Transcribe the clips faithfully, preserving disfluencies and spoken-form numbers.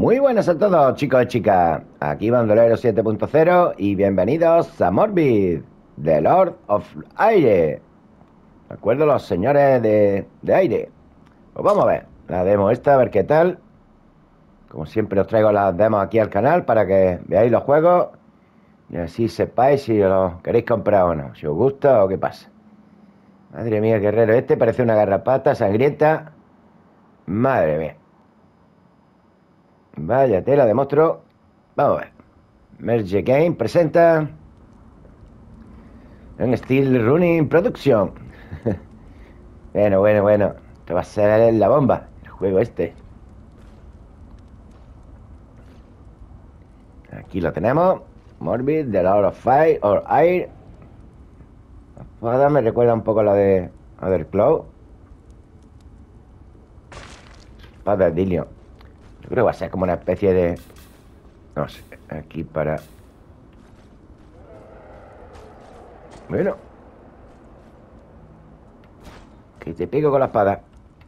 Muy buenas a todos, chicos y chicas. Aquí Bandolero siete punto cero y bienvenidos a Morbid, The Lord of Aire. ¿De acuerdo, los señores de, de aire? Pues vamos a ver la demo esta, a ver qué tal. Como siempre os traigo las demos aquí al canal para que veáis los juegos y así sepáis si los queréis comprar o no, si os gusta o qué pasa. Madre mía, guerrero este parece una garrapata sangrienta. Madre mía. Vaya tela de monstruo. Vamos a ver. Merge Game presenta un Steel Running Production. Bueno, bueno, bueno. Esto va a ser la bomba, el juego este. Aquí lo tenemos. Morbid, The Lord of Fire or Air. La espada me recuerda un poco a la de Othercloud. Espada de Dillion. Yo creo que va a ser como una especie de... No sé, aquí para... Bueno. Que te pico con la espada.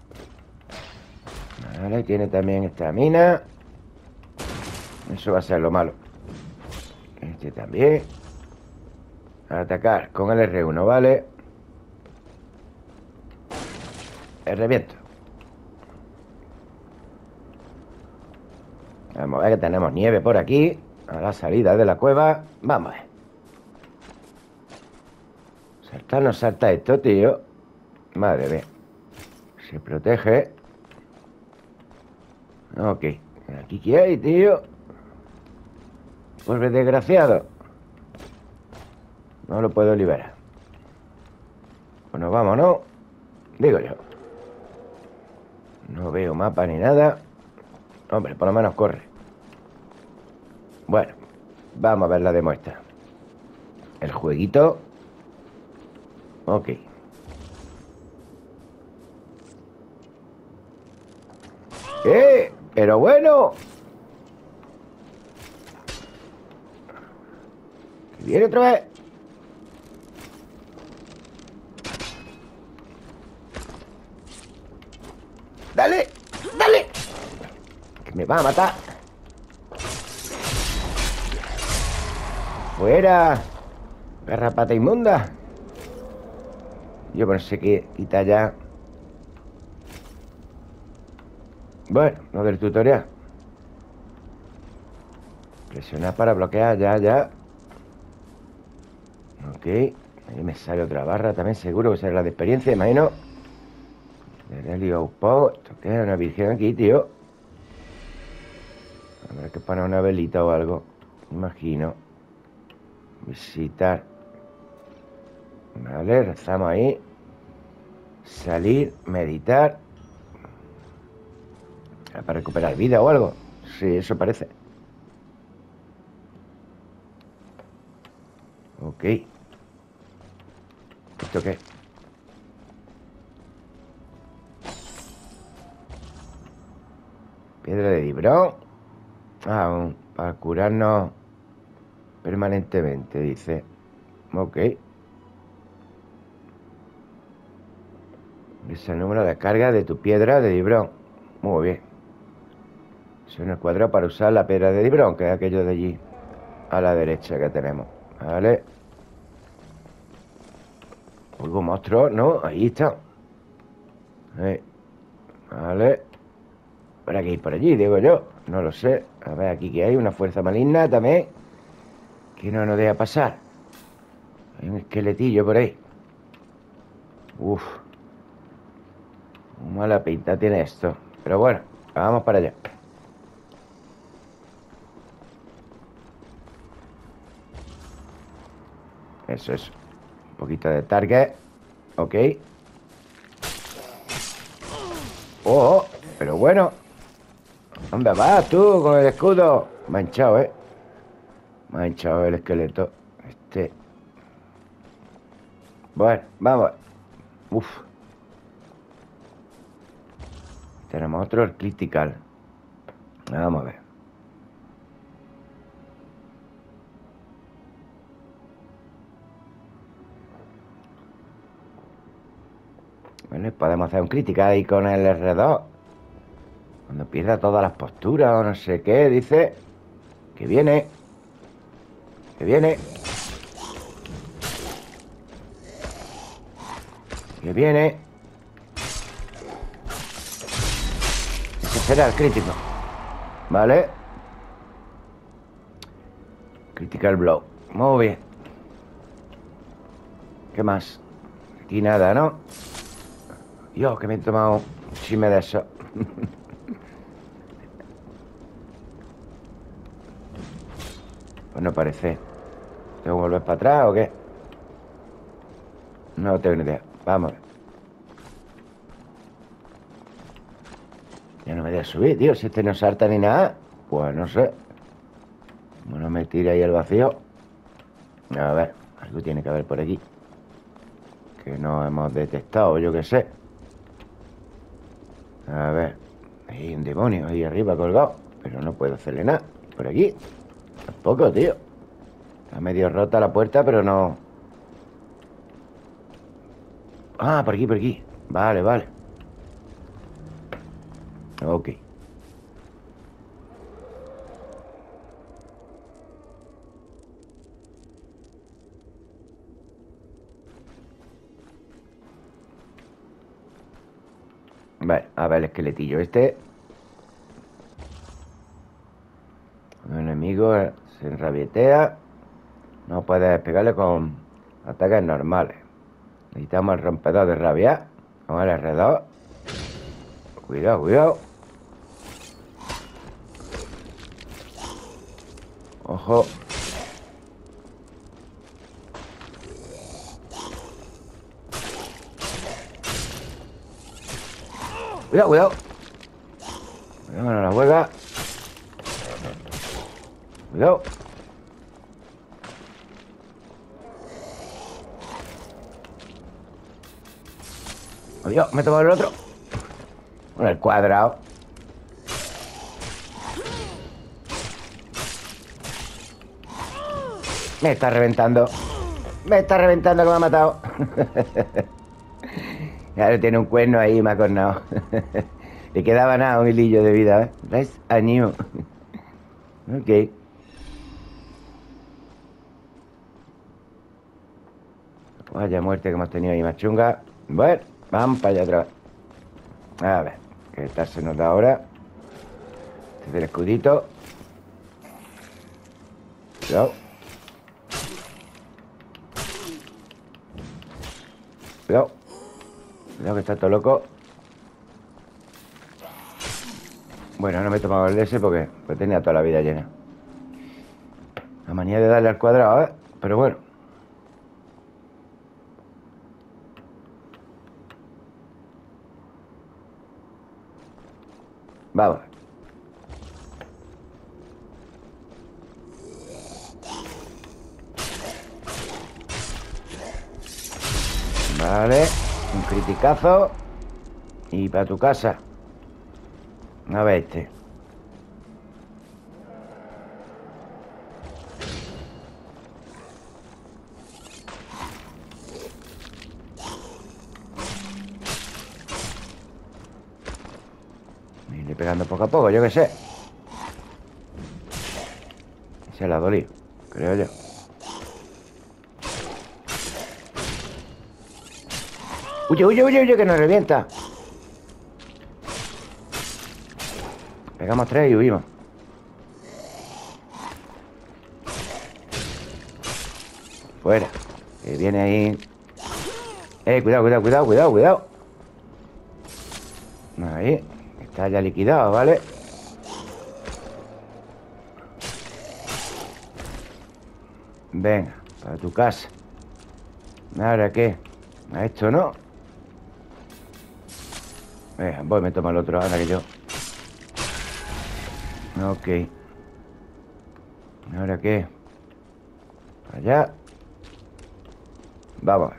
Vale, tiene también esta mina. Eso va a ser lo malo. Este también. Atacar con el R uno, ¿vale? El reviento. Vamos a ver que tenemos nieve por aquí. A la salida de la cueva. Vamos a ver. Saltar no salta esto, tío. Madre mía. Se protege. Ok. Aquí qué hay, tío. Pues desgraciado. No lo puedo liberar. Pues nos vamos, ¿no? Digo yo. No veo mapa ni nada. Hombre, por lo menos corre. Bueno, vamos a ver la demo esta. El jueguito. Ok. ¡Eh! Pero bueno. Viene otra vez. ¡Dale! ¡Dale! Que me va a matar. ¡Fuera! Garrapata inmunda. Yo pensé que quita ya. Bueno, lo del tutorial. Presionar para bloquear, ya, ya. Ok. Ahí me sale otra barra también, seguro que será la de experiencia, imagino. De Rally Outpost. ¿Esto qué es? Una virgen aquí, tío. Habrá que poner una velita o algo. Imagino. Visitar. Vale, rezamos ahí. Salir, meditar. Para recuperar vida o algo. Sí, eso parece. Ok. ¿Esto qué? Piedra de Dibrón. Ah, un- para curarnos permanentemente, dice. Ok. Es el número de carga de tu piedra de Dibrón. Muy bien. Suena el cuadrado para usar la piedra de Dibrón, que es aquello de allí a la derecha que tenemos. Vale. Oigo monstruos, ¿no? Ahí está. Eh, Vale. ¿Para qué ir por allí? Digo yo. No lo sé. A ver, aquí que hay una fuerza maligna también. Que no nos deja pasar. Hay un esqueletillo por ahí. Uf. Muy mala pinta tiene esto. Pero bueno, vamos para allá. Eso es. Un poquito de target. Ok. Oh, pero bueno. ¿Dónde vas tú con el escudo? Manchado, ¿eh? Manchado el esqueleto. Este. Bueno, vamos. Uf. Tenemos otro, el critical. Vamos a ver. Bueno, y podemos hacer un critical ahí con el R dos. Cuando pierda todas las posturas o no sé qué, dice que viene. Que viene. Que viene. Ese será el crítico. Vale. Critical blow. Muy bien. ¿Qué más? Aquí nada, ¿no? Dios, que me he tomado un chisme de eso. Pues no parece. ¿Tengo que volver para atrás o qué? No tengo ni idea. Vamos a ver. Ya no me voy a subir, tío. Si este no salta ni nada. Pues no sé. Bueno, me tira ahí al vacío. A ver, algo tiene que haber por aquí que no hemos detectado, yo qué sé. A ver. Hay un demonio ahí arriba colgado. Pero no puedo hacerle nada. Por aquí tampoco, tío. Está medio rota la puerta, pero no. Ah, por aquí, por aquí. Vale, vale. Ok. Vale, a ver el esqueletillo este. Un enemigo se enrabietea. No puedes pegarle con ataques normales. Necesitamos el rompedor de rabia. Con el R dos. Cuidado, cuidado. Ojo. Cuidado, cuidado. Cuidado, no la juega. Cuidado. Adiós, me he tomado el otro. Con el cuadrado. Me está reventando. Me está reventando que me ha matado. Claro, tiene un cuerno ahí, me ha cornado. Le quedaba nada, un hilillo de vida, ¿eh? ¿Ves? Año. Ok. Vaya muerte que hemos tenido ahí más chunga. Bueno, vamos para allá otra vez. A ver, ¿qué tal se nos da ahora? Este es el escudito. Cuidado. Cuidado. Cuidado que está todo loco. Bueno, no me he tomado el ese porque pues tenía toda la vida llena. La manía de darle al cuadrado, ¿eh? Pero bueno. Vamos. Vale. Un criticazo. Y para tu casa. A ver este. Irle pegando poco a poco, yo qué sé. Se la ha dolido, creo yo. Huye, huye, huye, huye, que nos revienta. Pegamos tres y huimos. Fuera. Que viene ahí. Eh, cuidado, cuidado, cuidado, cuidado, cuidado. Ahí. Está ya liquidado, ¿vale? Venga, para tu casa. ¿Ahora qué? ¿A esto no? Venga, voy, me tomo el otro ahora que yo. Ok. ¿Ahora qué? Para allá. Vamos.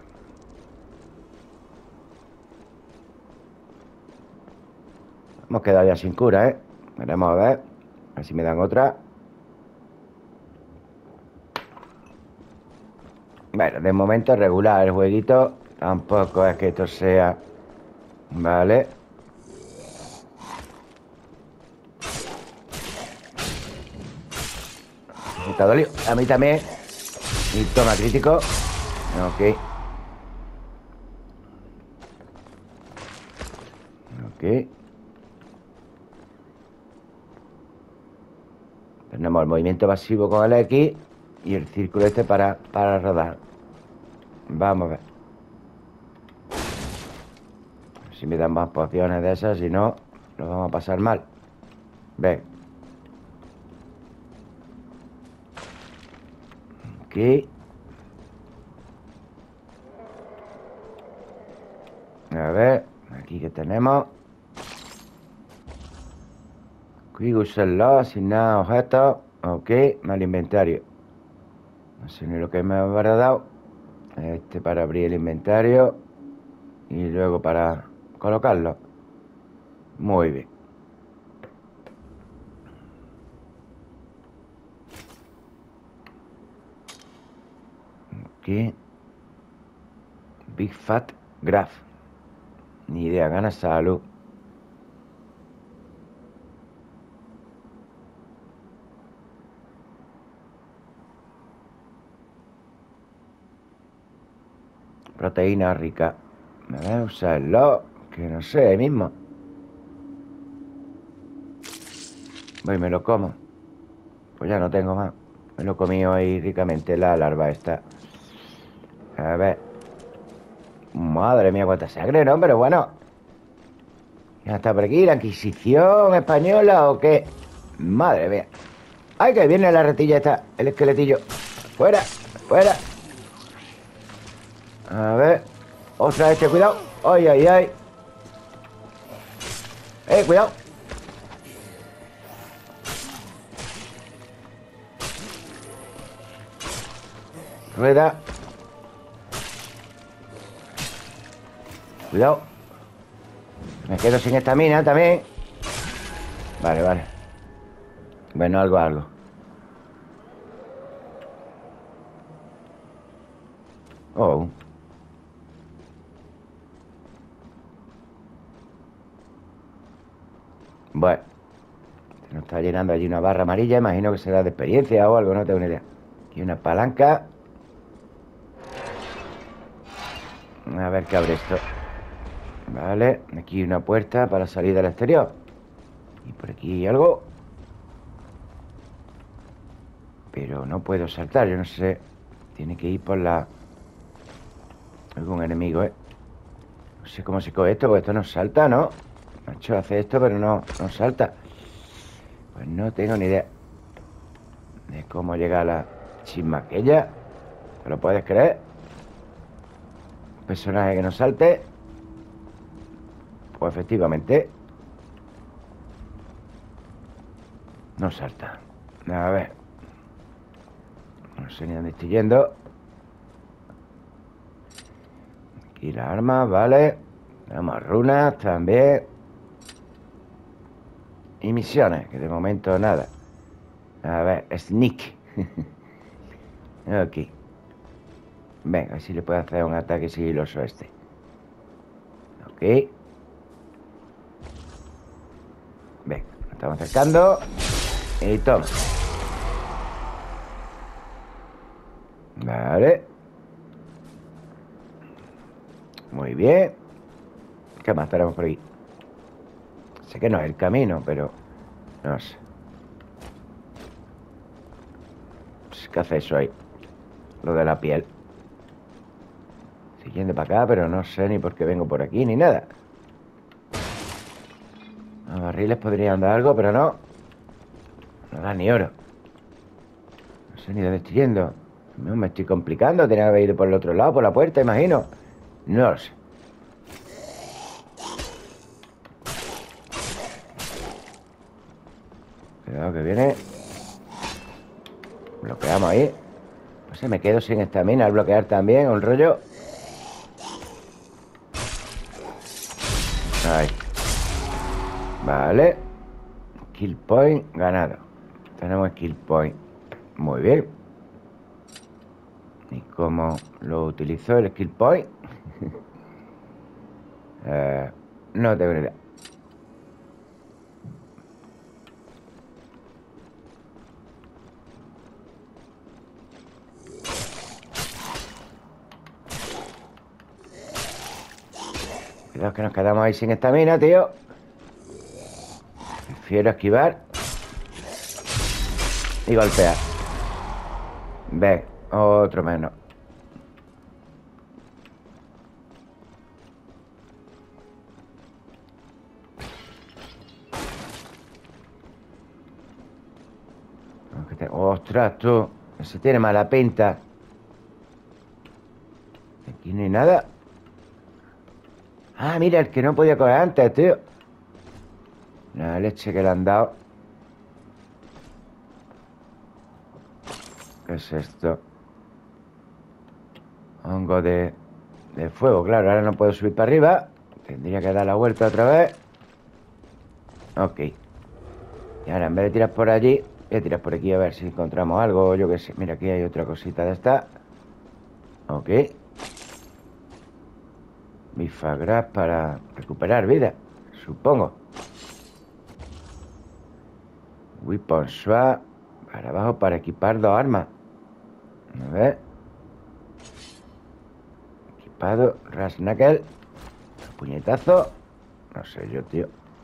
Hemos quedado ya sin cura, ¿eh? Veremos a ver. A ver si me dan otra. Bueno, de momento regular el jueguito. Tampoco es que esto sea... Vale. te ha dolido. A mí también. Y toma crítico. Ok. Ok. Tenemos el movimiento pasivo con el X y el círculo este para, para rodar. Vamos a ver. Si me dan más pociones de esas, si no, lo vamos a pasar mal. Ven. Aquí. A ver, aquí que tenemos. Quick usarlo, asignar objetos. Ok, mal inventario. No sé ni lo que me habrá dado. Este para abrir el inventario. Y luego para colocarlo. Muy bien. Aquí. Big Fat Graph. Ni idea, gana salud. Proteína rica. Me voy a usarlo. Que no sé, ahí mismo. Voy, me lo como. Pues ya no tengo más. Me lo he comido ahí ricamente la larva esta. A ver. Madre mía, cuánta sangre, ¿no? Pero bueno. Ya está por aquí, la Inquisición española o qué. Madre mía. ¡Ay, que viene la ratilla esta! El esqueletillo. ¡Fuera! ¡Fuera! A ver. ¡Ostras, este! ¡Cuidado! ¡Ay, ay, ay! ¡Eh, cuidado! Rueda. Cuidado. Me quedo sin estamina también. Vale, vale. Bueno, algo, algo. Oh. Bueno. Se nos está llenando allí una barra amarilla. Imagino que será de experiencia o algo, no tengo ni idea. Aquí una palanca. A ver qué abre esto. Vale, aquí una puerta para salir del exterior. Y por aquí hay algo. Pero no puedo saltar, yo no sé. Tiene que ir por la... algún enemigo, ¿eh? No sé cómo se coge esto, porque esto no salta, ¿no? Macho, hace esto, pero no, no salta. Pues no tengo ni idea de cómo llega a la chisma aquella. ¿Te lo puedes creer? Un personaje que no salte. Pues efectivamente no salta. A ver. No sé ni dónde estoy yendo. Aquí las armas, vale. Tenemos runas también. Y misiones, que de momento nada. A ver, sneak. Ok. Venga, a ver si le puedo hacer un ataque sigiloso a este. Ok. Venga, nos estamos acercando. Y toma. Vale. Muy bien. ¿Qué más tenemos por aquí? Sé que no es el camino, pero... no sé. ¿Qué hace eso ahí? Lo de la piel. Siguiendo para acá, pero no sé ni por qué vengo por aquí, ni nada. Los barriles podrían dar algo, pero no. No da ni oro. No sé ni dónde estoy yendo. No, me estoy complicando. Tenía que haber ido por el otro lado, por la puerta, imagino. No lo sé. Cuidado que viene. Bloqueamos ahí. No sé, me quedo sin estamina al bloquear también. Un rollo. Ahí. Vale. Kill point ganado. Tenemos kill point. Muy bien. ¿Y cómo lo utilizo el skill point? eh, no tengo ni idea. Cuidado que nos quedamos ahí sin estamina, tío. Prefiero esquivar y golpear. Ve, otro menos. Ostras, tú. Ese tiene mala pinta. Aquí no hay nada. Ah, mira, el que no podía coger antes, tío. La leche que le han dado. ¿Qué es esto? Hongo de, de fuego, claro. Ahora no puedo subir para arriba. Tendría que dar la vuelta otra vez. Ok. Y ahora en vez de tirar por allí, voy a tirar por aquí a ver si encontramos algo. Yo qué sé. Mira, aquí hay otra cosita de esta. Ok. Bifagras para recuperar vida, supongo. Weapon swap. Para abajo para equipar dos armas. A ver. Equipado. Ras Knuckle. Puñetazo. No sé yo, tío.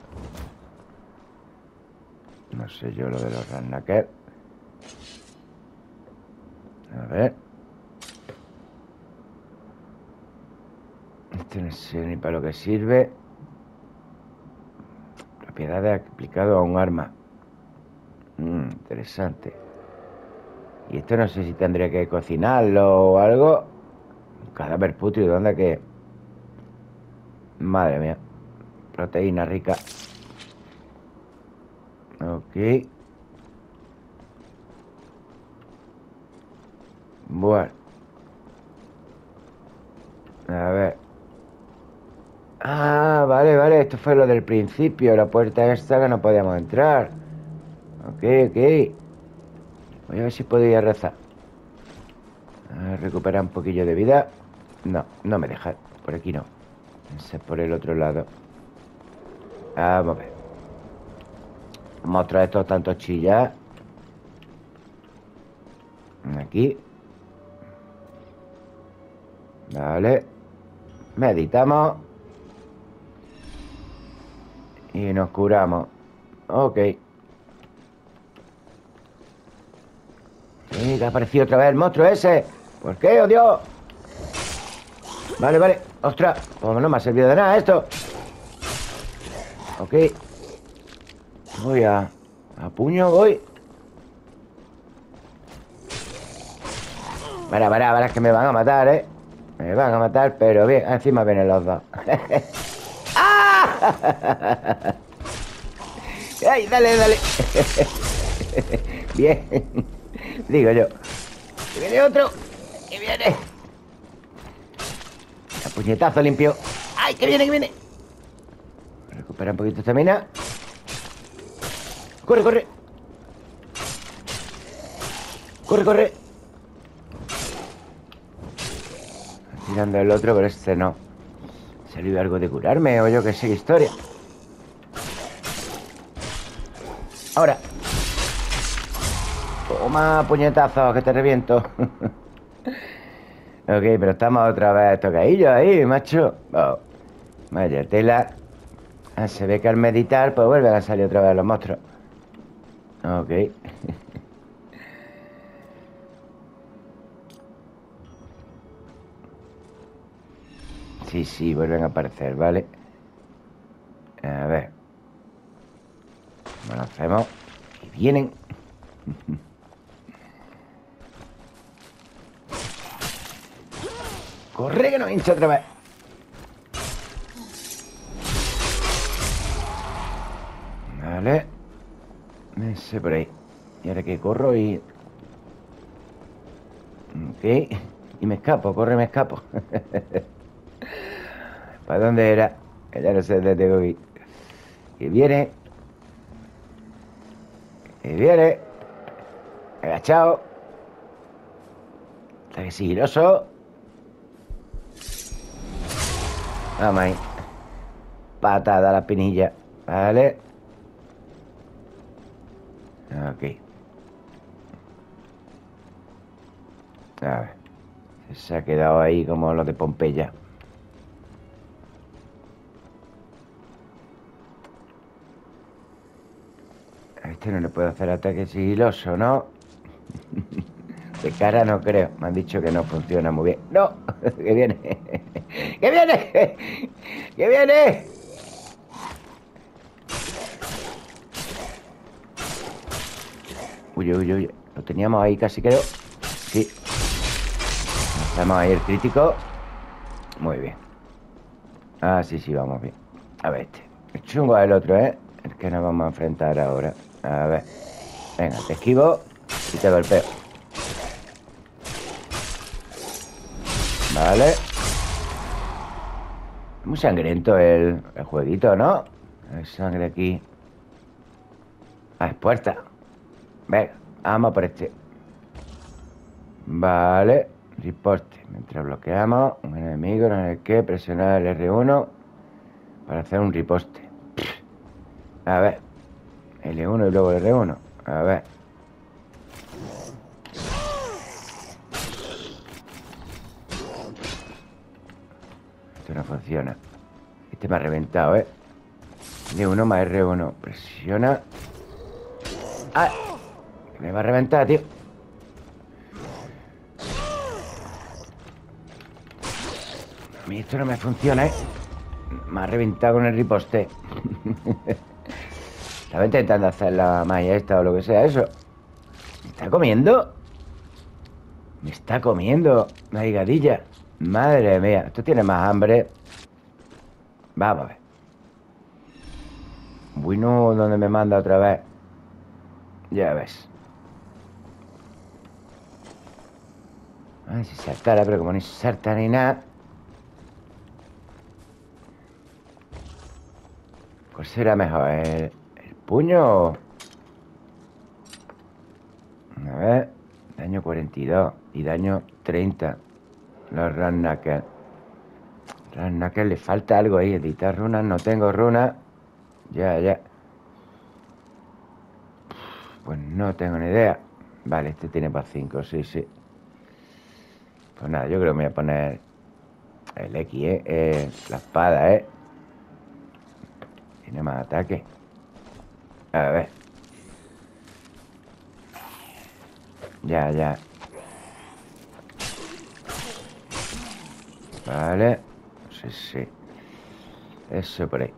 No sé yo lo de los Ras Knuckle. A ver. Este no sé ni para lo que sirve. Propiedades aplicado a un arma. Mm, interesante. Y esto no sé si tendría que cocinarlo o algo. Un cadáver putrido, ¿dónde que? Madre mía. Proteína rica. Ok. Bueno. A ver. Ah, vale, vale. Esto fue lo del principio. La puerta esta que no podíamos entrar. Ok, ok. Voy a ver si puedo ir a rezar. A recuperar un poquillo de vida. No, no me deja. Por aquí no. Ese es por el otro lado. Vamos a ver. Monstruos estos tantos chillas. Aquí. Vale. Meditamos. Y nos curamos. Ok. Sí, que ha aparecido otra vez el monstruo ese. ¿Por qué, oh Dios? Vale, vale. Ostras, pues no me ha servido de nada esto. Ok. Voy a... A puño voy. Para, para, para, es que me van a matar, ¿eh? Me van a matar, pero bien. Encima vienen los dos. ¡Ah! ¡Ay, dale, dale! Bien. Digo yo. Que viene otro. Que viene. A puñetazo limpio. ¡Ay, que viene, que viene! Recupera un poquito esta mina. ¡Corre, corre! ¡Corre, corre! Tirando el otro, pero este no. ¿Salió algo de curarme o yo qué sé, historia? Ahora. Toma, puñetazo, que te reviento. Ok, pero estamos otra vez tocadillos ahí, macho. Oh, vaya tela. Ah, se ve que al meditar, pues vuelven a salir otra vez los monstruos. Ok. Sí, sí, vuelven a aparecer, ¿vale? A ver. ¿Cómo lo hacemos? Que vienen. Corre que nos hincha otra vez. Vale. Ese por ahí. Y ahora que corro y... Ok. Y me escapo, corre, me escapo. ¿Para dónde era? Que ya no sé dónde tengo que ir. Que viene. Que viene. Agachado. Está que sigiloso. Vamos ahí. Patada a la pinilla. Vale. Ok. A ver. Se ha quedado ahí como lo de Pompeya. Este no le puedo hacer ataque sigiloso, ¿no? De cara no creo. Me han dicho que no funciona muy bien. ¡No! ¡Que viene! ¡Que viene! ¡Que viene! Uy, uy, uy. Lo teníamos ahí casi, creo. Sí. Hacemos ahí el crítico. Muy bien. Ah, sí, sí, vamos bien. A ver este. El chungo es el otro, ¿eh? El que nos vamos a enfrentar ahora. A ver. Venga, te esquivo y te golpeo. Vale. Muy sangriento el, el jueguito, ¿no? Hay sangre aquí. Ah, es puerta. Venga, vamos por este. Vale. Riposte. Mientras bloqueamos un enemigo, no sé qué, presionar el erre uno para hacer un riposte. A ver. ele uno y luego el erre uno. A ver. Esto no funciona. Este me ha reventado, ¿eh? ele uno más erre uno. Presiona. ¡Ah! Me va a reventar, tío. A mí esto no me funciona, ¿eh? Me ha reventado con el riposte. Estaba intentando hacer la malla esta o lo que sea eso. ¿Me está comiendo? Me está comiendo la higadilla. Madre mía, esto tiene más hambre. Vamos a ver. Bueno, ¿dónde me manda otra vez? Ya ves. Ay, si saltara, pero como ni salta ni nada. ¿Cuál será mejor? ¿El, el puño? A ver. Daño cuarenta y dos y daño treinta. Los Run Knuckles. Run Knuckles le falta algo ahí. Editar runas, no tengo runas. Ya, ya. Pues no tengo ni idea. Vale, este tiene para cinco, sí, sí. Pues nada, yo creo que me voy a poner el X, ¿eh? eh la espada, ¿eh? Tiene más ataque. A ver. Ya, ya. Vale. Sí, sí. Eso por ahí.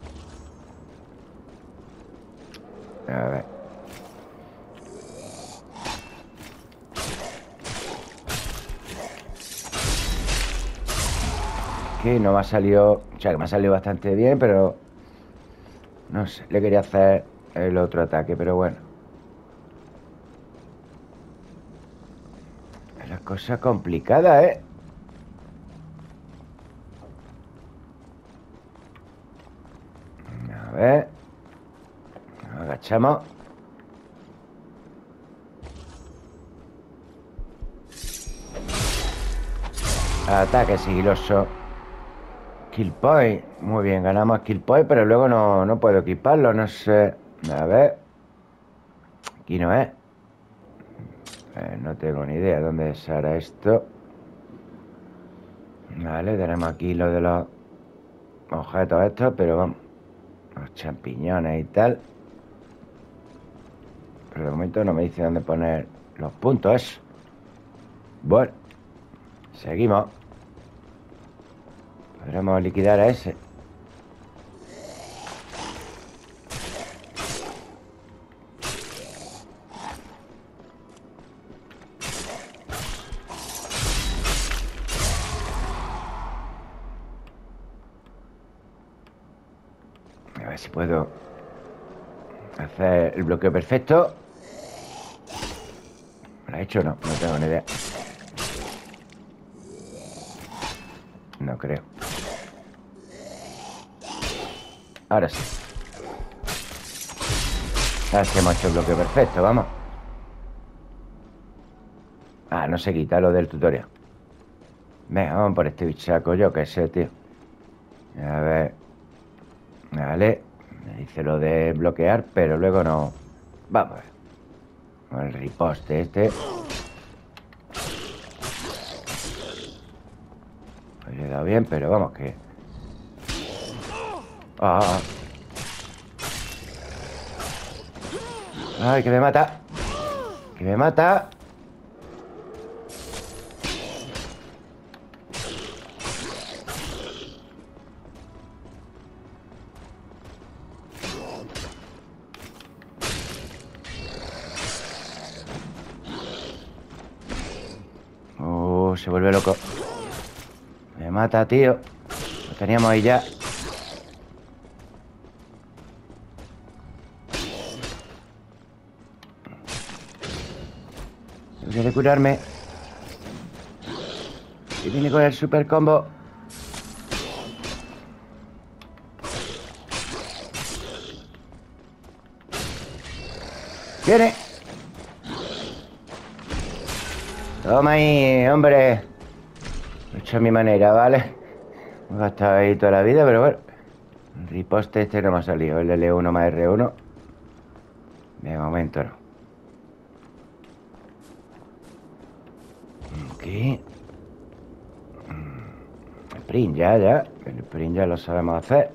A ver. Que no me ha salido... O sea, que me ha salido bastante bien, pero... No sé, le quería hacer el otro ataque, pero bueno. Es la cosa complicada, ¿eh? A ver. Nos agachamos. Ataque sigiloso. Kill point. Muy bien, ganamos kill point, pero luego no, no puedo equiparlo, no sé. A ver. Aquí no es. Eh, no tengo ni idea dónde será esto. Vale, tenemos aquí lo de los objetos estos, pero vamos. Los champiñones y tal. Pero de momento no me dice dónde poner los puntos, eso. Bueno. Seguimos. Podremos liquidar a ese. A ver si puedo hacer el bloqueo perfecto. ¿Lo ha hecho o no? No tengo ni idea. No creo. Ahora sí. Ahora sí hemos hecho el bloqueo perfecto, vamos. Ah, no se quita lo del tutorial. Venga, vamos por este bichaco, yo qué sé, tío. A ver. Vale. Me dice lo de bloquear, pero luego no. Vamos a ver. Con el riposte este. Pues le he dado bien, pero vamos que... Ah. Ay, que me mata. Que me mata. Oh, se vuelve loco. Me mata, tío. Lo teníamos ahí ya. Tengo que curarme. Y viene con el super combo. Viene. Toma ahí, hombre. Lo he hecho a mi manera, ¿vale? Me he gastado ahí toda la vida, pero bueno. El riposte este no me ha salido. El L uno más R uno. De momento no. Aquí. El sprint ya, ya. El sprint ya lo sabemos hacer.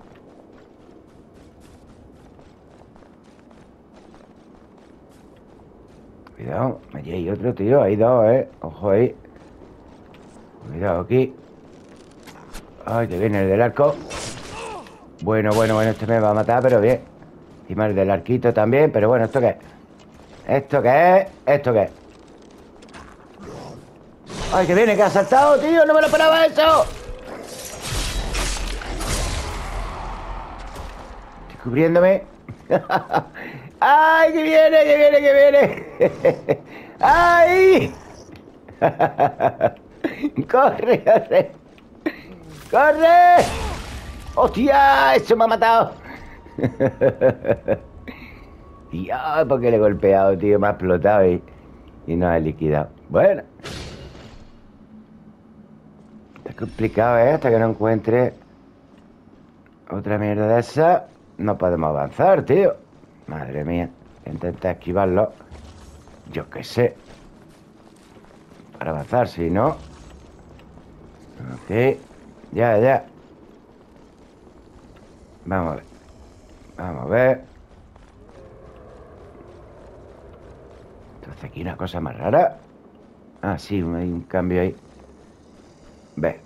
Cuidado. Allí hay otro, tío. Hay dos, ¿eh? Ojo ahí. Cuidado aquí. Ay, que viene el del arco. Bueno, bueno, bueno. Este me va a matar, pero bien. Encima el del arquito también. Pero bueno, ¿esto qué es? ¿Esto qué es? ¿Esto qué es? ¡Ay, que viene! ¡Que ha saltado, tío! ¡No me lo esperaba eso! Estoy cubriéndome. ¡Ay, que viene, que viene, que viene! ¡Ay! ¡Corre, corre! ¡Corre! ¡Hostia! ¡Eso me ha matado! Dios, porque le he golpeado, tío. Me ha explotado y, y no ha liquidado. Bueno. Está complicado, ¿eh? Hasta que no encuentre otra mierda de esa, no podemos avanzar, tío. Madre mía. Intenta esquivarlo. Yo qué sé. Para avanzar, si no. Ok. Ya, ya. Vamos a ver. Vamos a ver. Entonces aquí una cosa más rara. Ah, sí, hay un cambio ahí. Ve.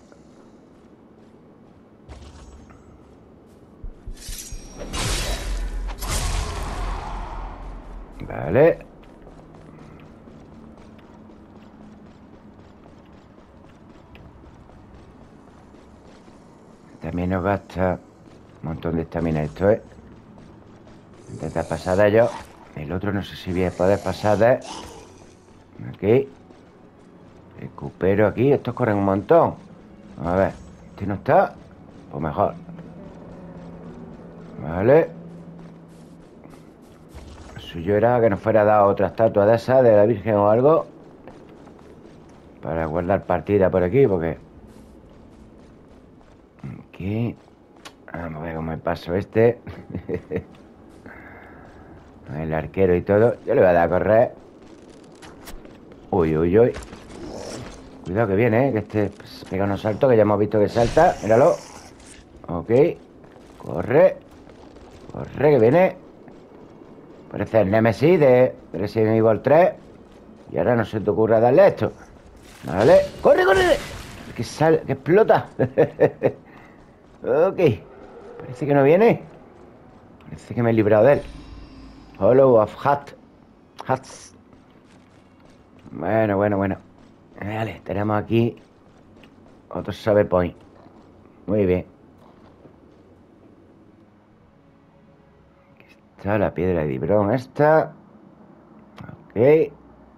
Vale. También nos gasta un montón de estamina esto, ¿eh? Intenta pasar de ellos. El otro no sé si voy a poder pasar de... Aquí. Recupero aquí. Estos corren un montón. A ver. Este no está. Pues mejor. Vale. Lo suyo era que nos fuera dado otra estatua de esa, de la Virgen o algo. Para guardar partida por aquí, porque... Aquí. Vamos a ver cómo me paso este. El arquero y todo. Yo le voy a dar a correr. Uy, uy, uy. Cuidado que viene, ¿eh? Que este pues, pega unos saltos, que ya hemos visto que salta. Míralo. Ok. Corre. Corre, que viene. Parece el Nemesis de Resident Evil tres. Y ahora no se te ocurra darle esto. Vale. ¡Corre, corre! Que sale, que explota. Ok. Parece que no viene. Parece que me he librado de él. Hollow of Hat. Hats. Bueno, bueno, bueno. Vale, tenemos aquí otro save point. Muy bien. Aquí está la piedra de Dibrón esta. Ok.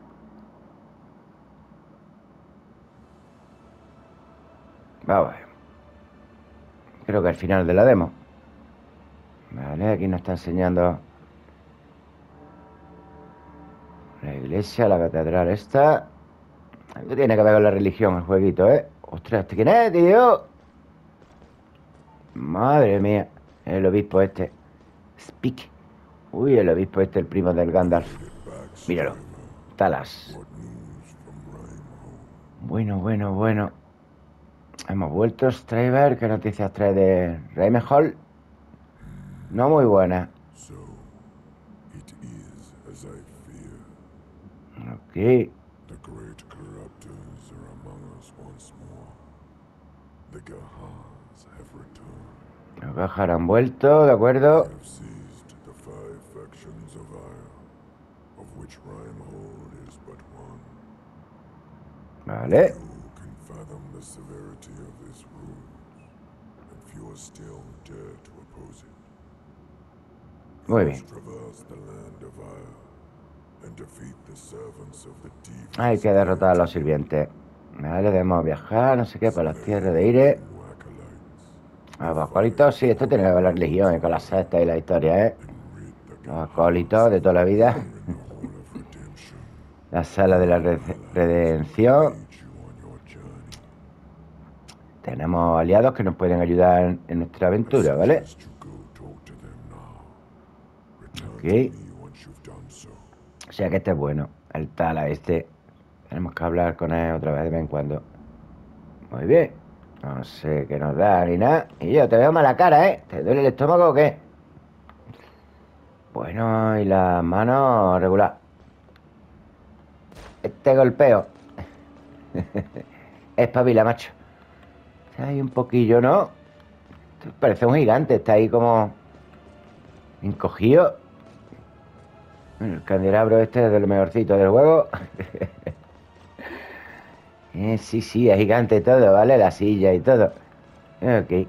Vamos a ver. Creo que al final de la demo. Vale, aquí nos está enseñando la iglesia, la catedral esta. Algo tiene que ver con la religión, el jueguito, ¿eh? Ostras, ¿este quién es, tío? Madre mía. El obispo este. Speak. Uy, el obispo este, el primo del Gandalf. Míralo. Talas. Bueno, bueno, bueno. Hemos vuelto, Straver. ¿Qué noticias trae de Raimehall? No muy buena. So it is Ok. The great corruptors are among us once more. The Gahars have returned. Los Gahar han vuelto, ¿de They acuerdo? have seized the five factions of Ire, of which Rhymehold is but one. Vale. Few can fathom the severity of this ruse, and fewer still dare to oppose it. You Muy must bien. traverse the land of Ire and defeat the servants of the devious Hay que derrotar a los deity. sirvientes. Vale, debemos viajar, no sé qué, por las Slay tierras the de Ire. new acolytes, A the los acólitos, sí, five esto tiene que ver la religión, eh, con la followers of secta y la historia, ¿eh? Ire, and rid the Los Gahars acólitos de of toda la their vida. power in the Hall of Redemption. La sala de la Your re- allies redención. will aid you on your journey. Tenemos aliados que nos pueden ayudar en, en nuestra I aventura, ¿vale? suggest you go talk to them now. Return Ok. to me once you've done so. O sea que este es bueno. El Tala este. Tenemos que hablar con él otra vez de vez en cuando. Muy bien. No sé qué nos da ni nada. Y yo, te veo mala cara, ¿eh? ¿Te duele el estómago o qué? Bueno, y las manos regular. Este golpeo. Espabila, macho. Está ahí un poquillo, ¿no? Esto parece un gigante. Está ahí como encogido. Bueno, el candelabro este es de lo mejorcito del juego. Eh, sí, sí, es gigante todo, ¿vale? La silla y todo. Ok.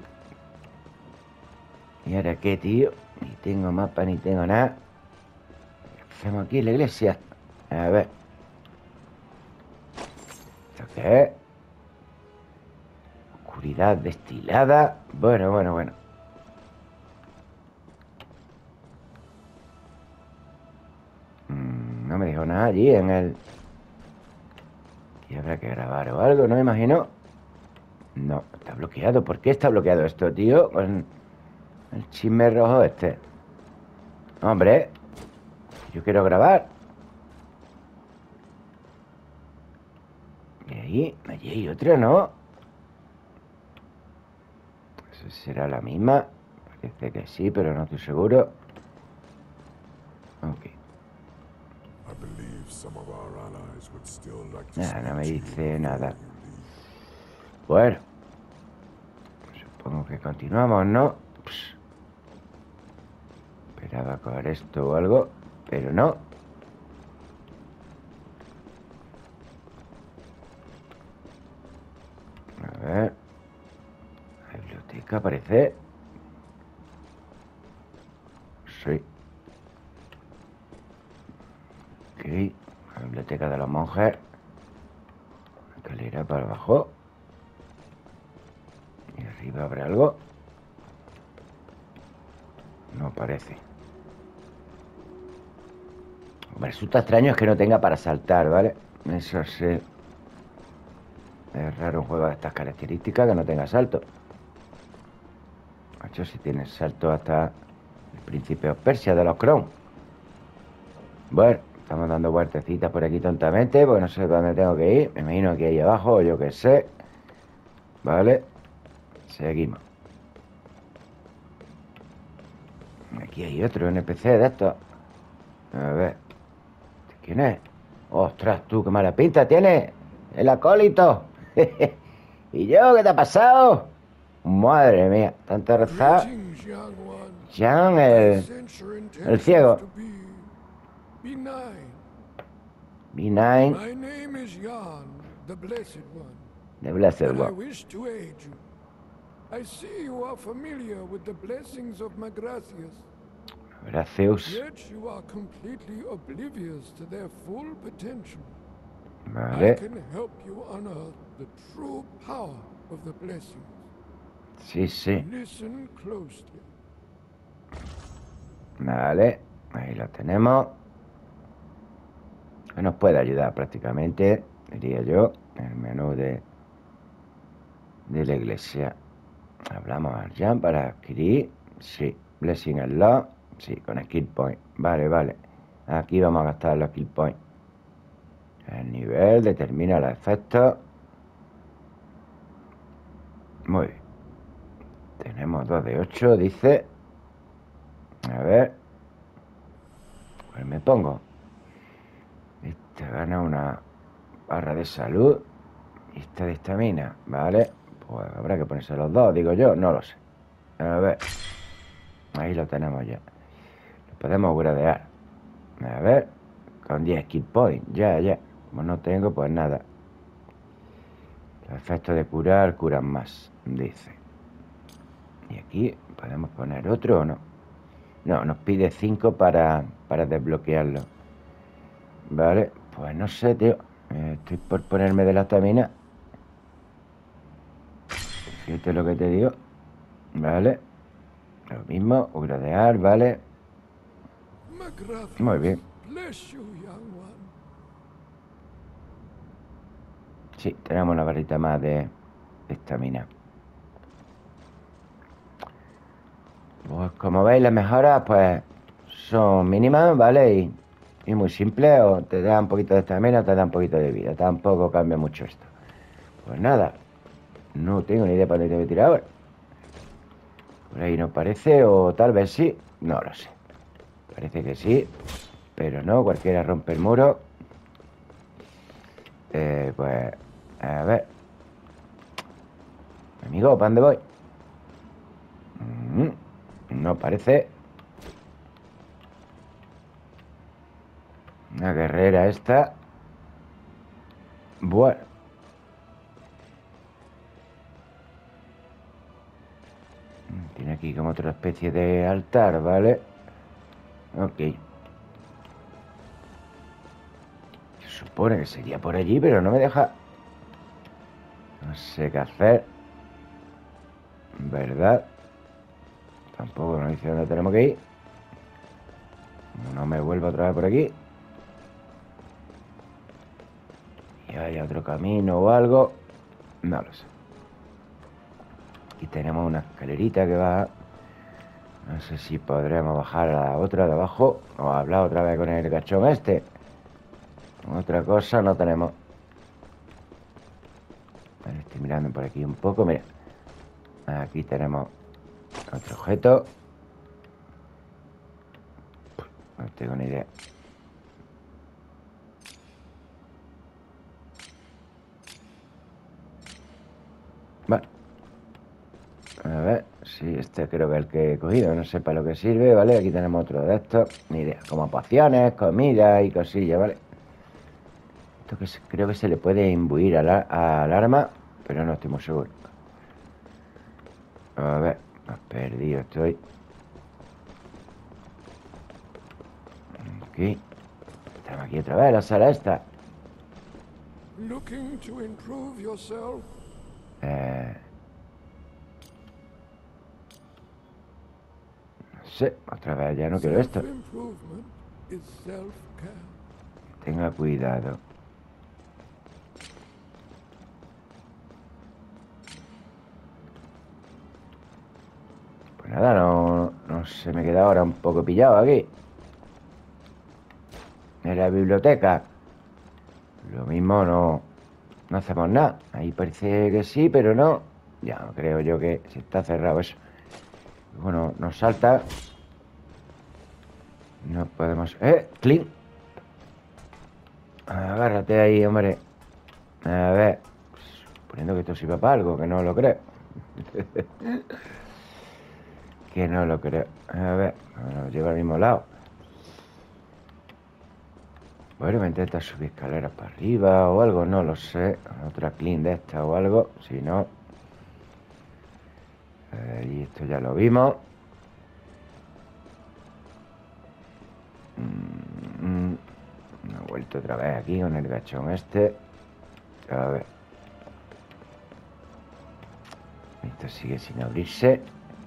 ¿Y ahora qué, tío? Ni tengo mapa, ni tengo nada. ¿Qué hacemos aquí en la iglesia? A ver. ¿Esto qué es? Oscuridad destilada. Bueno, bueno, bueno. Mm, no me dijo nada allí en el... Y habrá que grabar o algo, ¿no me imagino? No, está bloqueado. ¿Por qué está bloqueado esto, tío? Con el chisme rojo este. Hombre, yo quiero grabar. Y ahí, allí hay otra, ¿no? Eso será la misma. Parece que sí, pero no estoy seguro. Ok. I believe some of our allies would still like to Nada, no speak me to you dice before nada. you leave. Bueno, supongo que continuamos, ¿no? Pss. Esperaba coger esto o algo, pero no. A ver. La biblioteca parece. Sí. Ok. La biblioteca de los monjes. Escalera para abajo. Y arriba habrá algo. No parece. Me resulta extraño es que no tenga para saltar, ¿vale? Eso sí. Es raro un juego de estas características que no tenga salto. De hecho, si tiene salto hasta el príncipe of Persia de los Crown. Bueno, estamos dando vueltecitas por aquí tontamente, porque no sé dónde tengo que ir. Me imagino que ahí abajo, o yo qué sé. Vale. Seguimos. Aquí hay otro N P C de estos. A ver. ¿Quién es? Ostras, tú, qué mala pinta tiene. El acólito. ¿Y yo qué te ha pasado? Madre mía, tanto rezar. Greetings, young one. Jean, I el, sense your el intentions ciego. to be benign. B nueve, My name is Jan, the Blessed One, the Blessed and I One. wish to aid you. I see you are familiar with the blessings of Magracias, Gracias. yet you are completely oblivious to their full potential. I Vale. can help you unearth the true power of the blessings. Sí, sí. Listen closely. Vale. Ahí lo tenemos. Que nos puede ayudar prácticamente, diría yo. El menú de, de la iglesia. Hablamos al Jan para adquirir. Sí. Blessing Unlock. Sí, con skill point. Vale, vale. Aquí vamos a gastar los skill points. El nivel determina los efectos. Muy bien. Tenemos dos de ocho, dice. A ver. Pues me pongo Te gana una barra de salud y esta de estamina, ¿vale? Pues habrá que ponerse los dos, digo yo, no lo sé. A ver. Ahí lo tenemos ya. Lo podemos gradear. A ver. Con diez kill points, ya, ya. Como no tengo, pues nada. El efecto de curar, curan más, dice. Y aquí podemos poner otro o no. No, nos pide cinco para, para desbloquearlo. Vale, pues no sé, tío. Eh, estoy por ponerme de la estamina. Fíjate lo que te digo. Vale. Lo mismo, gradear, vale. Muy bien. Sí, tenemos una barrita más de estamina. Pues como veis, las mejoras pues son mínimas, ¿vale? Y, y muy simples. O te da un poquito de estamina o te da un poquito de vida. Tampoco cambia mucho esto. Pues nada. No tengo ni idea para dónde tengo que tirar ahora. Por ahí no parece, o tal vez sí. No lo sé. Parece que sí, pero no. Cualquiera rompe el muro. Eh, pues... A ver. Amigo, ¿para dónde voy? Mm, no parece. Una guerrera esta. Bueno. Tiene aquí como otra especie de altar, ¿vale? Ok. Se supone que sería por allí, pero no me deja. No sé qué hacer. ¿Verdad? Tampoco nos dice dónde tenemos que ir. No me vuelvo otra vez por aquí. Y hay otro camino o algo. No lo sé. Aquí tenemos una escalerita que va. No sé si podremos bajar a la otra de abajo. O hablar otra vez con el gachón este. Otra cosa no tenemos. Vale, estoy mirando por aquí un poco. Mira. Aquí tenemos otro objeto. No tengo ni idea. Vale. A ver, sí, este creo que es el que he cogido. No sé para lo que sirve, ¿vale? Aquí tenemos otro de estos. Ni idea. Como pociones, comida y cosillas, ¿vale? Esto que se, creo que se le puede imbuir al, al arma, pero no estoy muy seguro. A ver, más perdido estoy. Aquí. Estamos aquí otra vez, la sala esta. Looking to improve yourself. Eh... No sé, otra vez ya no quiero esto. Self-improvement is self-care. Tenga cuidado. Pues nada, no, no se me queda ahora un poco pillado aquí. En la biblioteca. Lo mismo no, no hacemos nada. Ahí parece que sí, pero no. Ya no creo yo que si está cerrado eso. Bueno, nos salta. No podemos... ¡Eh! ¡Clean! Agárrate ahí, hombre. A ver. Suponiendo que esto sirva para algo, que no lo creo. Que no lo creo. A ver, nos lleva al mismo lado. Bueno, me intenta subir escaleras para arriba o algo, no lo sé. Otra clean de esta o algo, si no. Eh, y esto ya lo vimos. Mm, mm. Me he vuelto otra vez aquí con el gachón este. A ver. Esto sigue sin abrirse.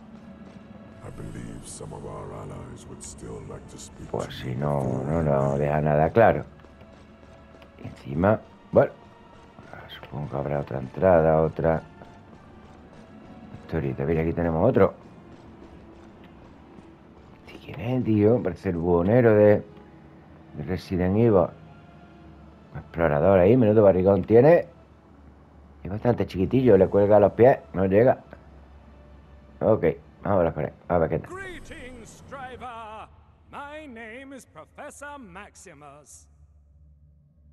Pues si no, no nos deja nada claro. Y encima, bueno, supongo que habrá otra entrada, otra historieta. Mira, aquí tenemos otro. ¿Quién es, tío? Parece el buhonero de, de Resident Evil. Explorador ahí, menudo barrigón tiene. Es bastante chiquitillo, le cuelga a los pies, no llega. Ok, vamos a hablar con él. A ver qué tal. Greetings, Striver. My name is Professor Maximus.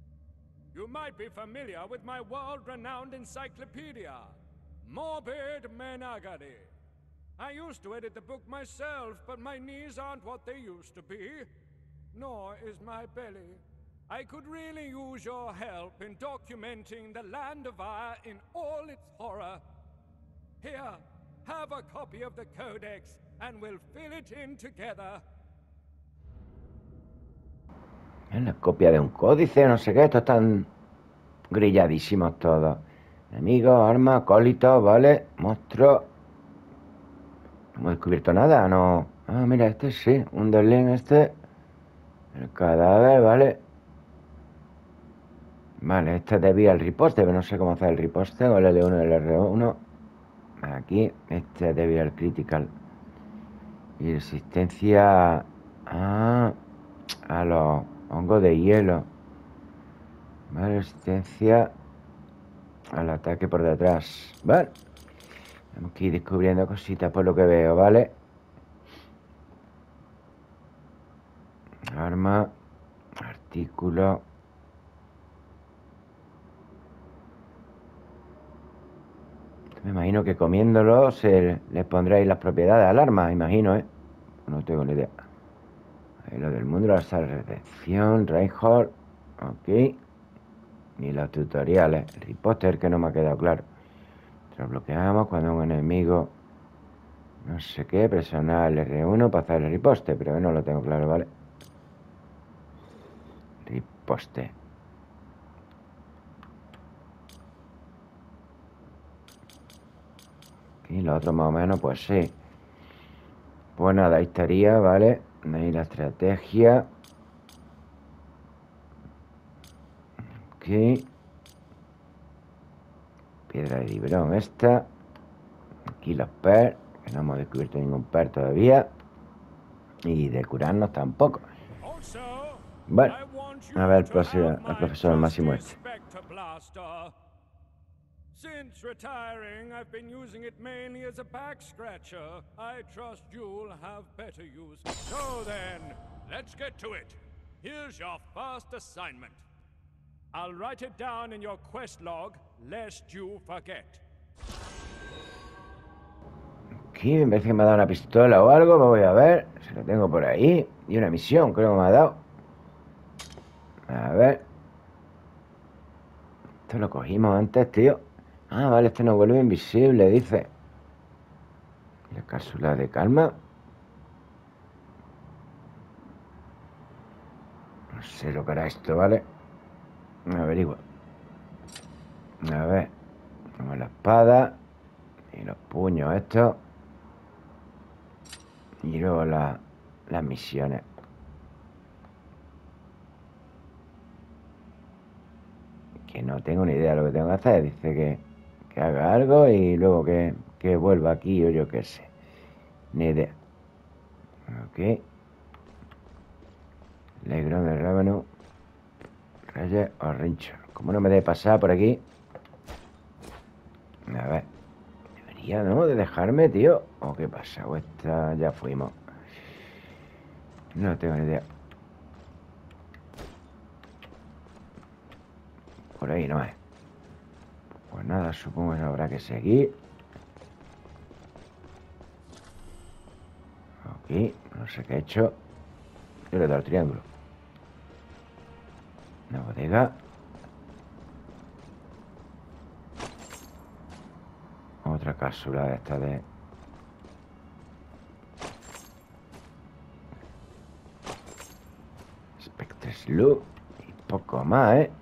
You might be familiar with my world-renowned encyclopedia, Morbid Menagari. I used to edit the book myself, but my knees aren't what they used to be. Nor is my belly. I could really use your help in documenting the Land of Ire in all its horror. Here, have a copy of the Codex, and we'll fill it in together. Es la copia de un códice, no sé qué. Estos están grilladísimos todos. Enemigos, armas, acólitos, ¿vale? Monstruos. No hemos descubierto nada, no. Ah, mira, este sí. Un Derlin este. El cadáver, ¿vale? Vale, este debía el riposte, pero no sé cómo hacer el riposte. Con el L uno y el R uno. Aquí, este debía el critical. Y resistencia a, a los hongos de hielo. Vale, resistencia al ataque por detrás. Vale. Tenemos que ir descubriendo cositas por lo que veo, ¿vale? Arma. Artículo. Me imagino que comiéndolo se les pondréis las propiedades al arma, imagino, ¿eh? No tengo ni idea. Ahí lo del mundo, la sala de redención, Reinhold. Ok. Y los tutoriales. El riposter que no me ha quedado claro. Lo bloqueamos cuando un enemigo... No sé qué, presionar el R uno para hacer el riposte, pero no lo tengo claro, ¿vale? Riposte. Y lo otro más o menos, pues sí. Pues nada, ahí estaría, ¿vale? Ahí la estrategia. Aquí. Piedra de librón esta. Aquí los per, que no hemos descubierto ningún per todavía. Y de curarnos tampoco. Bueno, a ver, próximo, al profesor Máximo este. Since retiring, I've been using it mainly as a back scratcher. I trust you'll have better use. So then, let's get to it. Here's your first assignment. I'll write it down in your quest log, lest you forget. Aquí me parece que me ha dado una pistola o algo. Me voy a ver si lo tengo por ahí. Y una misión, creo que me ha dado. A ver. Esto lo cogimos antes, tío. Ah, vale, este nos vuelve invisible, dice. La cápsula de calma. No sé lo que hará esto, ¿vale? Averigua. A ver. Tengo la espada. Y los puños estos. Y luego la, las misiones. Que no tengo ni idea de lo que tengo que hacer. Dice que, que haga algo y luego que, que vuelva aquí o yo qué sé. Ni idea. Ok. Legrón de Rábano. Reyes o Rincho. Como no me debe pasar por aquí. A ver. Debería, ¿no? De dejarme, tío. ¿O qué pasa? O esta ya fuimos. No tengo ni idea. Por ahí no es. Pues nada, supongo que habrá que seguir. Aquí, no sé qué he hecho. Yo le he dado el triángulo. Una bodega. Otra cápsula de esta de... Spectre Slough. Y poco más, ¿eh?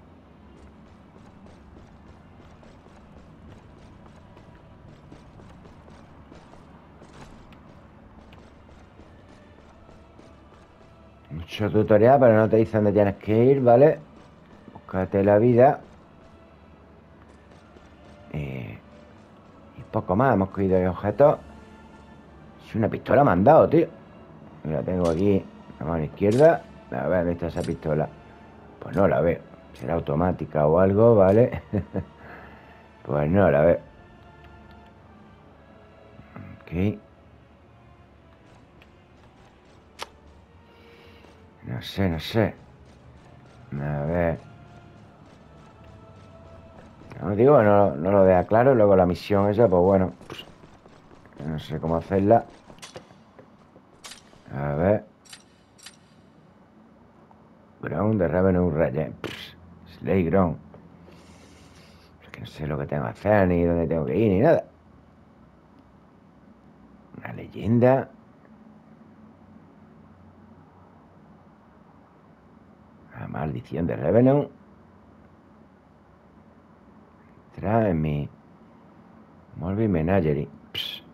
Mucho tutorial, pero no te dicen dónde tienes que ir, ¿vale? Búscate la vida. Eh, y poco más. Hemos cogido ahí objetos. Si una pistola me han dado, tío. La tengo aquí, la mano izquierda. A ver, ¿dónde está esa pistola? Pues no la veo. Será automática o algo, ¿vale? Pues no la veo. Ok. No sé, no sé. A ver. Os digo, no, no lo deja claro. Luego la misión esa, pues bueno, pues, no sé cómo hacerla. A ver. Ground de Revenue Regent. Slay Ground. Es que no sé lo que tengo que hacer, ni dónde tengo que ir, ni nada. Una leyenda. La maldición de Revenant. Trae mi Morbid Menagerie. Pss.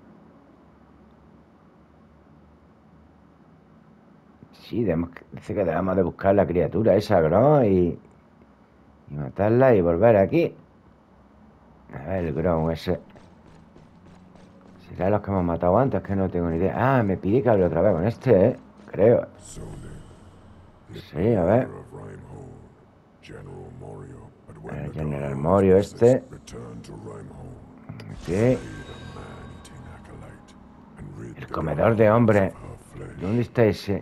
Sí, debemos, dice que debemos de buscar la criatura esa, ¿no? Y, y matarla y volver aquí. A ver, el Grom ese. ¿Será los que hemos matado antes? Que no tengo ni idea. Ah, me pide que hable otra vez con este, ¿eh? Creo. Sí, a ver. El General Morio este. ¿Qué? El comedor de hombres. ¿Dónde está ese?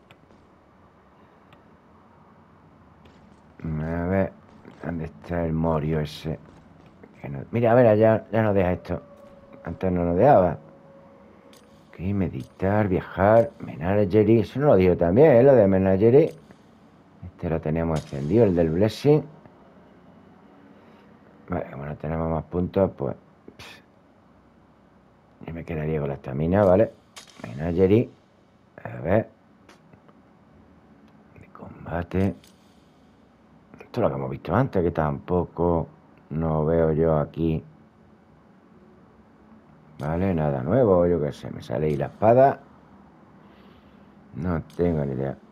A ver. ¿Dónde está el Morio ese? Que no... Mira, a ver, ya, ya nos deja esto. Antes no nos dejaba. Ok, meditar, viajar, menagerie. Eso no lo digo también, ¿eh? Lo de menagerie. Este lo teníamos encendido, el del blessing. Vale, como no tenemos más puntos, pues... Pff, ya me quedaría con la estamina, ¿vale? Menagerie. A ver. De combate. Esto es lo que hemos visto antes, que tampoco no veo yo aquí. Vale, nada nuevo, yo qué sé. Me sale ahí la espada. No tengo ni idea.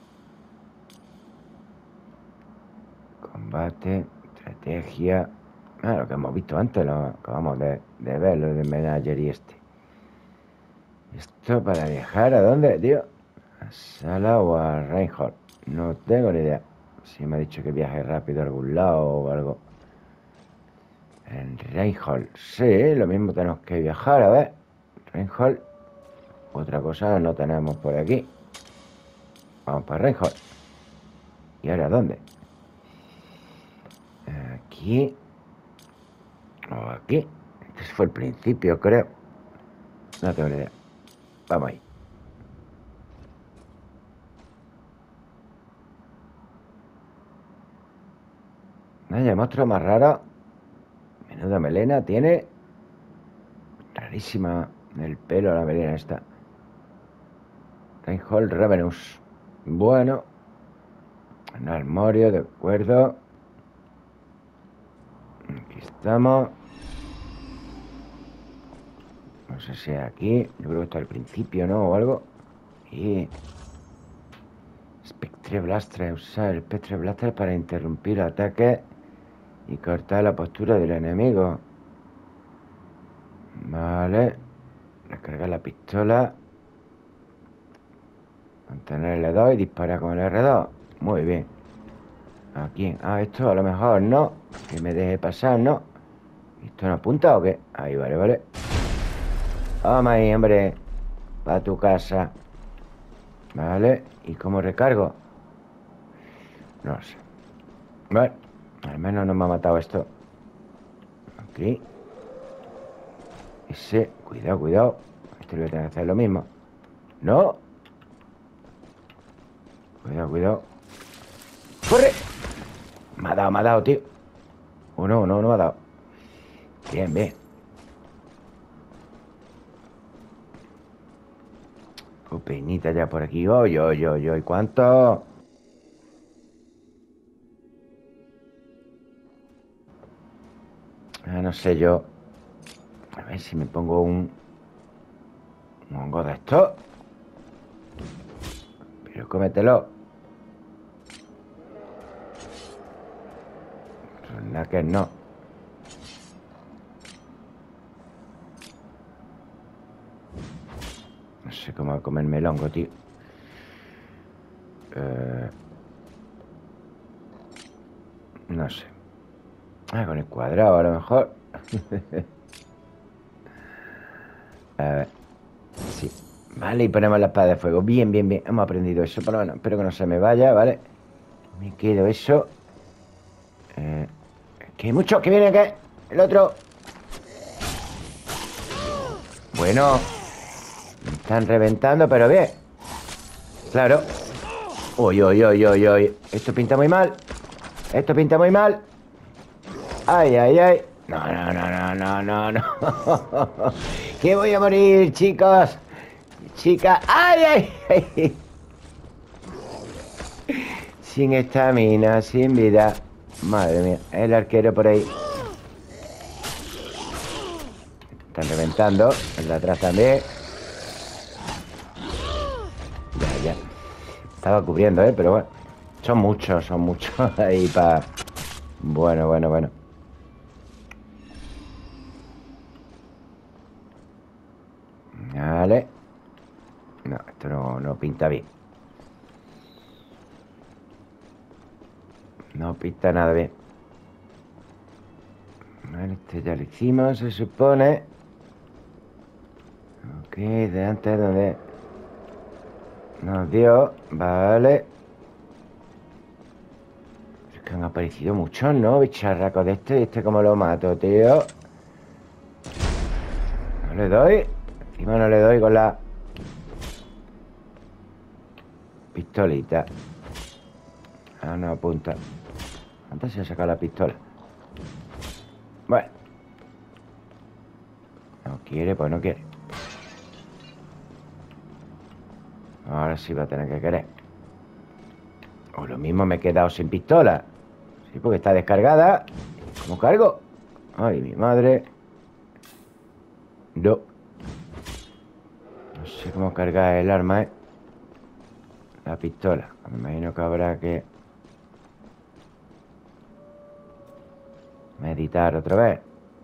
Combate, estrategia. Ah, lo que hemos visto antes, lo acabamos de, de ver, lo de Menagerie este. ¿Esto para viajar a dónde, tío? ¿A Sala o a Reinhold? No tengo ni idea. Si me ha dicho que viaje rápido a algún lado o algo. En Reinhold. Sí, lo mismo tenemos que viajar, a ver. Reinhold. Otra cosa no tenemos por aquí. Vamos para Reinhold. ¿Y ahora dónde? Aquí. O aquí. Este fue el principio, creo. No tengo ni idea. Vamos ahí. Vaya, monstruo más raro. Menuda melena tiene. Rarísima el pelo, la melena esta. Reinhold Revenus. Bueno. Un armorio, de acuerdo. Aquí estamos. No sé si aquí. Yo creo que está al principio, ¿no? O algo. Y... Spectre Blaster. Usar el Spectre Blaster para interrumpir ataques y cortar la postura del enemigo. Vale. Recargar la pistola. Mantener el L dos y disparar con el R dos. Muy bien. ¿A quién? Ah, esto a lo mejor no. Que me deje pasar, ¿no? ¿Esto no apunta o qué? Ahí, vale, vale. Vamos ahí, hombre. Para tu casa. Vale. ¿Y cómo recargo? No sé. Vale. Al menos no me ha matado esto. Aquí. Ese. Cuidado, cuidado. Este le voy a tener que hacer lo mismo. No. Cuidado, cuidado. ¡Corre! Me ha dado, me ha dado, tío. Oh, no, no, no me ha dado. Bien, bien. Oh, penita ya por aquí. Oy, oy, oy, oy. ¿Cuánto? Ah, no sé yo. A ver si me pongo un... Un hongo de esto. Pero cómetelo. Nada que no. No sé cómo comerme el hongo, tío. Eh... No sé. Ah, con el cuadrado a lo mejor. A ver. Sí. Vale, y ponemos la espada de fuego. Bien, bien, bien. Hemos aprendido eso. Pero bueno, espero que no se me vaya, ¿vale? Me quedo eso. Eh, Que hay muchos que vienen aquí. El otro. Bueno. Me están reventando, pero bien. Claro. Uy, uy, uy, uy, uy. Esto pinta muy mal. Esto pinta muy mal. Ay, ay, ay. No, no, no, no, no, no, no. Que voy a morir, chicos. Chicas. Ay, ay, ay. Sin estamina, sin vida. Madre mía. El arquero por ahí. Están reventando. El de atrás también. Ya, ya. Estaba cubriendo, ¿eh? Pero bueno. Son muchos, son muchos ahí para... Bueno, bueno, bueno. Vale. No, esto no, no pinta bien. No pinta nada bien. Vale, este ya lo hicimos, se supone. Ok, de antes donde nos dio. Vale. Es que han aparecido muchos, ¿no? Bicharracos de este. ¿Este cómo lo mato, tío? No le doy. Encima no le doy con la pistolita. Ah, no apunta. Antes se ha sacado la pistola. Bueno. No quiere, pues no quiere. Ahora sí va a tener que querer. O lo mismo me he quedado sin pistola. Sí, porque está descargada. ¿Cómo cargo? Ay, mi madre. No. No sé cómo cargar el arma, ¿eh? La pistola. Me imagino que habrá que meditar otra vez.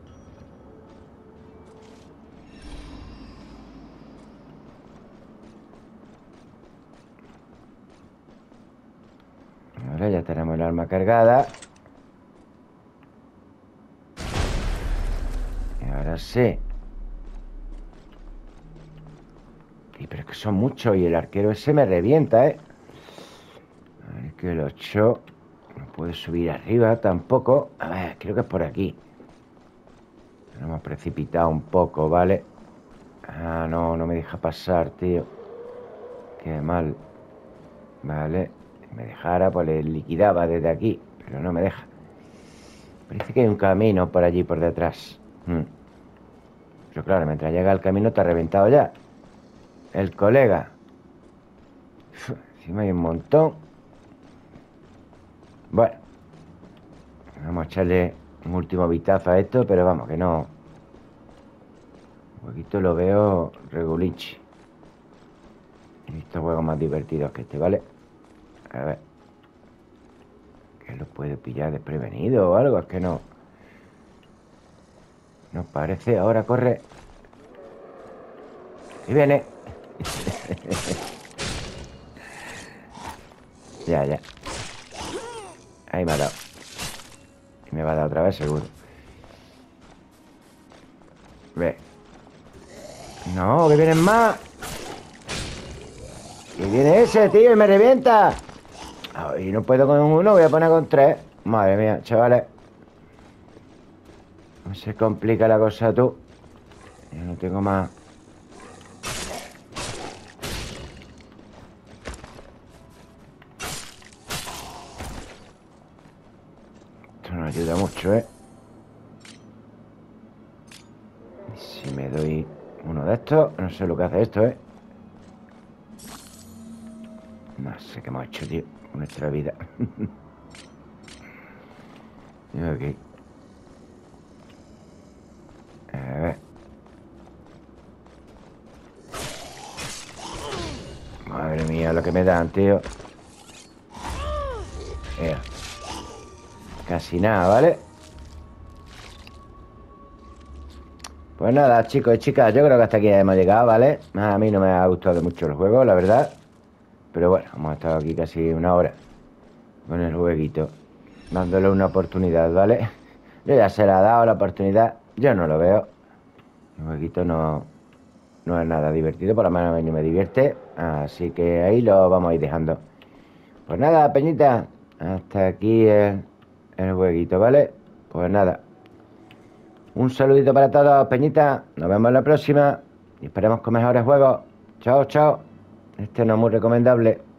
Ahora ya tenemos el arma cargada. Y ahora sí. Y pero es que son muchos y el arquero ese me revienta, ¿eh? A ver, que el ocho no puede subir arriba tampoco. A ver, creo que es por aquí. Nos hemos precipitado un poco, ¿vale? Ah, no, no me deja pasar, tío. Qué mal. Vale. Si me dejara, pues le liquidaba desde aquí. Pero no me deja. Parece que hay un camino por allí, por detrás. Hmm. Pero claro, mientras llega al camino está reventado ya. El colega. Uf, encima hay un montón. Bueno. Vamos a echarle un último vistazo a esto, pero vamos, que no. Un poquito lo veo regulinchi. He visto juegos más divertidos que este, ¿vale? A ver. ¿Que lo puede pillar desprevenido o algo? Es que no. Nos parece. Ahora corre. Y viene. Ya, ya. Ahí me ha dado. Y me va a dar otra vez, seguro. Ve. No, que vienen más. Que viene ese, tío, y me revienta. Ay, no puedo con uno, voy a poner con tres. Madre mía, chavales. No se complica la cosa, tú. Yo no tengo más. Esto no ayuda mucho, ¿eh? Y si me doy uno de estos, no sé lo que hace esto, ¿eh? No sé qué hemos hecho, tío, con nuestra vida. Ok. A ver. Madre mía, lo que me dan, tío. Mira. Casi nada, ¿vale? Pues nada, chicos y chicas, yo creo que hasta aquí hemos llegado, ¿vale? A mí no me ha gustado mucho el juego, la verdad. Pero bueno, hemos estado aquí casi una hora con el jueguito, dándole una oportunidad, ¿vale? Yo ya se le ha dado la oportunidad. Yo no lo veo. El jueguito no, no es nada divertido, por lo menos a mí no me divierte. Así que ahí lo vamos a ir dejando. Pues nada, peñita, hasta aquí el, el jueguito, ¿vale? Pues nada. Un saludito para todos, Peñita. Nos vemos en la próxima. Y esperemos con mejores juegos. Chao, chao. Este no es muy recomendable.